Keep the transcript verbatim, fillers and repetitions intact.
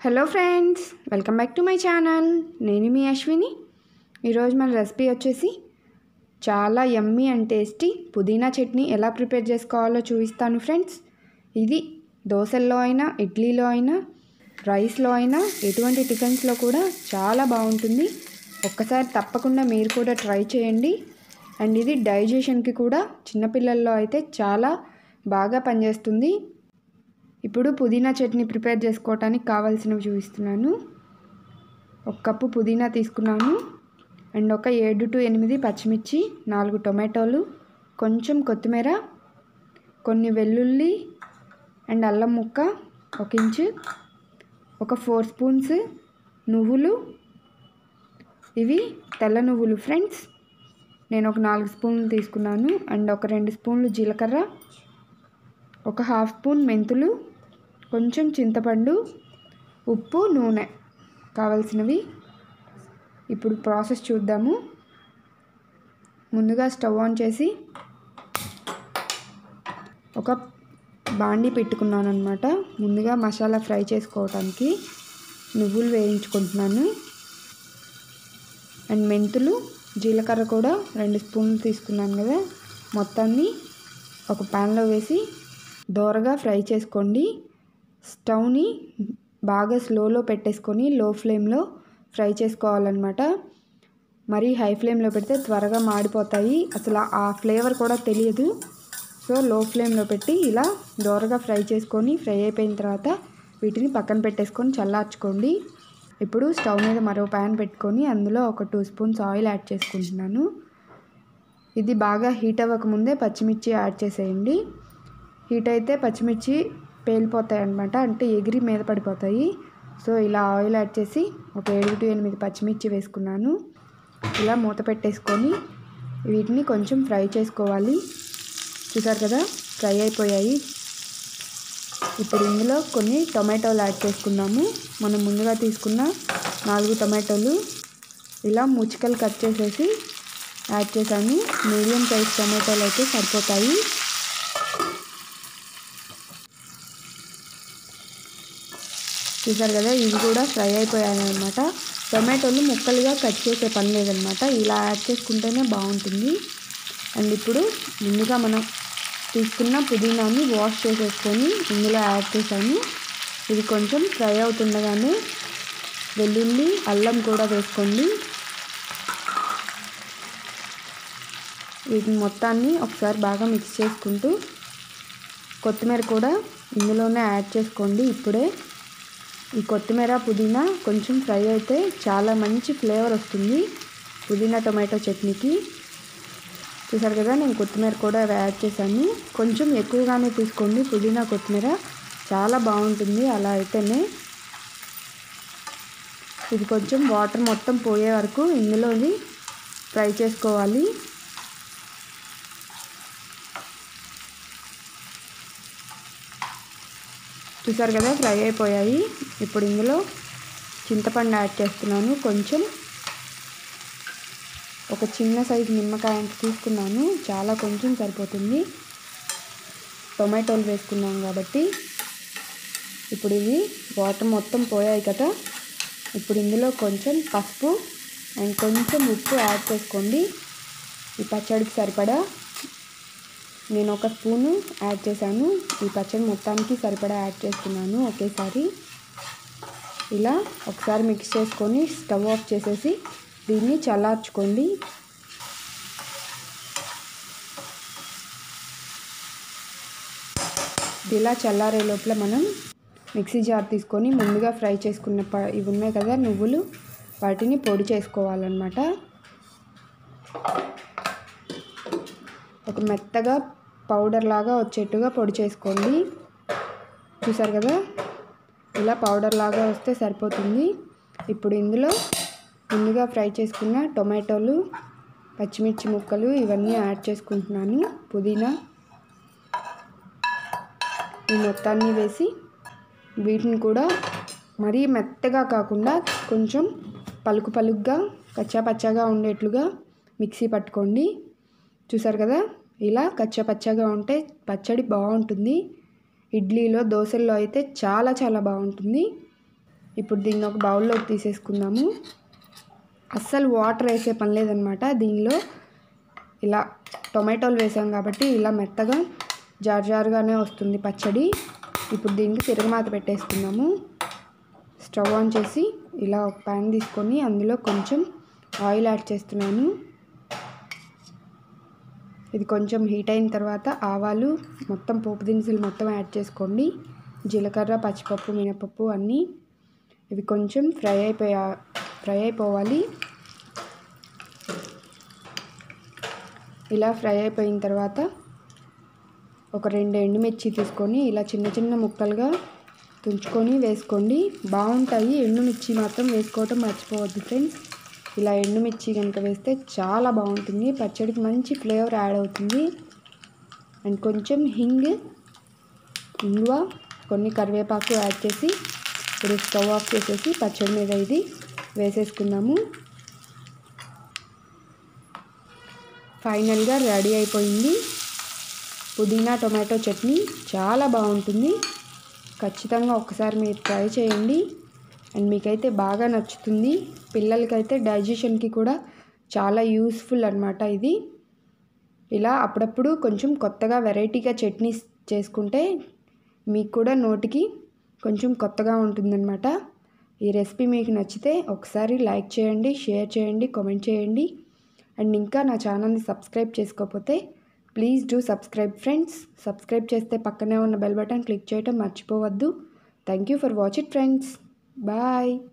Hello friends, welcome back to my channel. నేను మీ అశ్విని. ఈరోజు మన రెసిపీ వచ్చేసి చాలా యమ్మీ అండ్ టేస్టీ పుదీనా చట్నీ ఎలా ప్రిపేర్ చేసుకోవాలో చూపిస్తాను ఫ్రెండ్స్. ఇది దోశల్లో అయినా, ఇడ్లీలో అయినా, రైస్లో అయినా, ఎటువంటి టిఫిన్స్లో కూడా చాలా బాగుంటుంది. ఒక్కసారి తప్పకుండా మీరు కూడా ట్రై చేయండి. అండ్ ఇది డైజెషన్కి కూడా చిన్నపిల్లల్లో అయితే చాలా బాగా పనిచేస్తుంది. ఇప్పుడు పుదీనా చట్నీ ప్రిపేర్ చేసుకోవడానికి కావాల్సినవి చూపిస్తున్నాను. ఒక కప్పు పుదీనా తీసుకున్నాను. అండ్ ఒక ఏడు టు ఎనిమిది పచ్చిమిర్చి, నాలుగు టొమాటోలు, కొంచెం కొత్తిమీర, కొన్ని వెల్లుల్లి అండ్ అల్లం ముక్క ఒక ఇంచు, ఒక ఫోర్ స్పూన్స్ నువ్వులు. ఇవి తెల్ల నువ్వులు ఫ్రెండ్స్. నేను ఒక నాలుగు స్పూన్లు తీసుకున్నాను. అండ్ ఒక రెండు స్పూన్లు జీలకర్ర, ఒక హాఫ్ స్పూన్ మెంతులు, కొంచెం చింతపండు, ఉప్పు, నూనె కావాల్సినవి. ఇప్పుడు ప్రాసెస్ చూద్దాము. ముందుగా స్టవ్ ఆన్ చేసి ఒక బాండీ పెట్టుకున్నాను అనమాట. ముందుగా మసాలా ఫ్రై చేసుకోవడానికి నువ్వులు వేయించుకుంటున్నాను. అండ్ మెంతులు, జీలకర్ర కూడా రెండు స్పూన్లు తీసుకున్నాను కదా, మొత్తాన్ని ఒక ప్యాన్లో వేసి దోరగా ఫ్రై చేసుకోండి. స్టవ్ని బాగా స్లోలో పెట్టేసుకొని లో ఫ్లేమ్లో ఫ్రై చేసుకోవాలన్నమాట. మరీ హై ఫ్లేమ్లో పెడితే త్వరగా మాడిపోతాయి, అసలు ఆ ఫ్లేవర్ కూడా తెలియదు. సో లో ఫ్లేమ్లో పెట్టి ఇలా దోరగా ఫ్రై చేసుకొని, ఫ్రై అయిపోయిన తర్వాత వీటిని పక్కన పెట్టేసుకొని చల్లార్చుకోండి. ఇప్పుడు స్టవ్ మీద మరో ప్యాన్ పెట్టుకొని అందులో ఒక టూ స్పూన్స్ ఆయిల్ యాడ్ చేసుకుంటున్నాను. ఇది బాగా హీట్ అవ్వకముందే పచ్చిమిర్చి యాడ్ చేసేయండి. హీట్ అయితే పచ్చిమిర్చి పేలిపోతాయి అన్నమాట, అంటే ఎగిరి మీద పడిపోతాయి. సో ఇలా ఆయిల్ యాడ్ చేసి ఒక ఏడు టు ఎనిమిది పచ్చిమిర్చి వేసుకున్నాను. ఇలా మూత పెట్టేసుకొని వీటిని కొంచెం ఫ్రై చేసుకోవాలి. చూసారు కదా, ఫ్రై అయిపోయాయి. ఇప్పుడు ఇందులో కొన్ని టొమాటోలు యాడ్ చేసుకున్నాము. మనం ముందుగా తీసుకున్న నాలుగు టొమాటోలు ఇలా ముచ్చికలు కట్ చేసేసి యాడ్ చేశాను. మీడియం సైజ్ టొమాటోలు అయితే సరిపోతాయి. చూసారు కదా, ఇవి కూడా ఫ్రై అయిపోయాయి అన్నమాట. టొమాటోలు ముక్కలుగా కట్ చేసే పని లేదనమాట, ఇలా యాడ్ చేసుకుంటేనే బాగుంటుంది. అండ్ ఇప్పుడు ముందుగా మనం తీసుకున్న పుదీనాని వాష్ చేసేసుకొని ఇందులో యాడ్ చేశాను. ఇది కొంచెం ఫ్రై అవుతుండగానే వెల్లుల్లి, అల్లం కూడా వేసుకోండి. వీటిని మొత్తాన్ని ఒకసారి బాగా మిక్స్ చేసుకుంటూ కొత్తిమీర కూడా ఇందులోనే యాడ్ చేసుకోండి. ఇప్పుడే ఈ కొత్తిమీర, పుదీనా కొంచెం ఫ్రై అయితే చాలా మంచి ఫ్లేవర్ వస్తుంది పుదీనా టొమాటో చట్నీకి. చూసారు కదా, నేను కొత్తిమీర కూడా యాడ్ చేశాను. కొంచెం ఎక్కువగానే తీసుకోండి పుదీనా, కొత్తిమీర చాలా బాగుంటుంది అలా అయితేనే. ఇది కొంచెం వాటర్ మొత్తం పోయే వరకు ఇందులోని ఫ్రై చేసుకోవాలి. చూసారు కదా, ఫ్రై అయిపోయాయి. ఇప్పుడు ఇందులో చింతపండు యాడ్ చేస్తున్నాను. కొంచెం ఒక చిన్న సైజు నిమ్మకాయ అంత తీసుకున్నాను, చాలా కొంచెం సరిపోతుంది. టొమాటోలు వేసుకున్నాం కాబట్టి. ఇప్పుడు ఇవి వాటర్ మొత్తం పోయాయి కదా, ఇప్పుడు ఇందులో కొంచెం పసుపు అండ్ కొంచెం ఉప్పు యాడ్ చేసుకోండి. ఈ పచ్చడికి సరిపడా నేను ఒక స్పూను యాడ్ చేశాను. ఈ పచ్చడి మొత్తానికి సరిపడా యాడ్ చేస్తున్నాను ఒకేసారి. ఇలా ఒకసారి మిక్స్ చేసుకొని స్టవ్ ఆఫ్ చేసేసి దీన్ని చల్లార్చుకోండి. ఇలా చల్లారే లోపల మనం మిక్సీ జార్ తీసుకొని ముందుగా ఫ్రై చేసుకున్న ప ఇవి ఉన్నాయి కదా నువ్వులు, వాటిని పొడి చేసుకోవాలన్నమాట. ఒక మెత్తగా పౌడర్ లాగా వచ్చేట్టుగా పొడి చేసుకోండి. చూసారు కదా, ఇలా పౌడర్ లాగా వస్తే సరిపోతుంది. ఇప్పుడు ఇందులో ముందుగా ఫ్రై చేసుకున్న టొమాటోలు, పచ్చిమిర్చి ముక్కలు ఇవన్నీ యాడ్ చేసుకుంటున్నాను. పుదీనా ఈ మొత్తాన్ని వేసి వీటిని కూడా మరీ మెత్తగా కాకుండా కొంచెం పలుకు పలుకుగా, కచ్చా పచ్చాగా ఉండేట్లుగా మిక్సీ పట్టుకోండి. చూసారు కదా, ఇలా కచ్చా పచ్చాగా ఉంటే పచ్చడి బాగుంటుంది. ఇడ్లీలో, దోశల్లో అయితే చాలా చాలా బాగుంటుంది. ఇప్పుడు దీన్ని ఒక బౌల్లోకి తీసేసుకుందాము. అస్సలు వాటర్ వేసే పని లేదనమాట దీనిలో. ఇలా టొమాటోలు వేసాం కాబట్టి ఇలా మెత్తగా జార్ జారుగానే వస్తుంది పచ్చడి. ఇప్పుడు దీనికి తిరగమాత పెట్టేసుకుందాము. స్టవ్ ఆన్ చేసి ఇలా ఒక ప్యాన్ తీసుకొని అందులో కొంచెం ఆయిల్ యాడ్ చేస్తున్నాను. ఇది కొంచెం హీట్ అయిన తర్వాత ఆవాలు, మొత్తం పోపు దినుసులు మొత్తం యాడ్ చేసుకోండి. జీలకర్ర, పచ్చిపప్పు, మినపప్పు అన్నీ ఇవి కొంచెం ఫ్రై అయిపోయా ఫ్రై అయిపోవాలి. ఇలా ఫ్రై అయిపోయిన తర్వాత ఒక రెండు ఎండుమిర్చి తీసుకొని ఇలా చిన్న చిన్న ముక్కలుగా తుంచుకొని వేసుకోండి. బాగుంటాయి. ఎండుమిర్చి మాత్రం వేసుకోవటం మర్చిపోవద్దు ఫ్రెండ్స్. ఇలా ఎండుమిర్చి కనుక వేస్తే చాలా బాగుంటుంది. పచ్చడికి మంచి ఫ్లేవర్ యాడ్ అవుతుంది. అండ్ కొంచెం హింగ్, ఇంగువ, కొన్ని కరివేపాకు యాడ్ చేసి ఇప్పుడు స్టవ్ ఆఫ్ చేసేసి పచ్చడి మీద ఇది వేసేసుకుందాము. ఫైనల్గా రెడీ అయిపోయింది పుదీనా టొమాటో చట్నీ. చాలా బాగుంటుంది. ఖచ్చితంగా ఒకసారి మీరు ట్రై చేయండి. అండ్ మీకైతే బాగా నచ్చుతుంది. పిల్లలకైతే డైజెషన్కి కూడా చాలా యూస్ఫుల్ అనమాట ఇది. ఇలా అప్పుడప్పుడు కొంచెం కొత్తగా వెరైటీగా చట్నీస్ చేసుకుంటే మీకు కూడా నోటికి కొంచెం కొత్తగా ఉంటుందన్నమాట. ఈ రెసిపీ మీకు నచ్చితే ఒకసారి లైక్ చేయండి, షేర్ చేయండి, కామెంట్ చేయండి. అండ్ ఇంకా నా ఛానల్ని సబ్స్క్రైబ్ చేసుకోకపోతే please do subscribe friends. Subscribe చేస్తే పక్కనే ఉన్న బెల్ బటన్ క్లిక్ చేయడం మర్చిపోవద్దు. Thank you for watch it friends. Bye.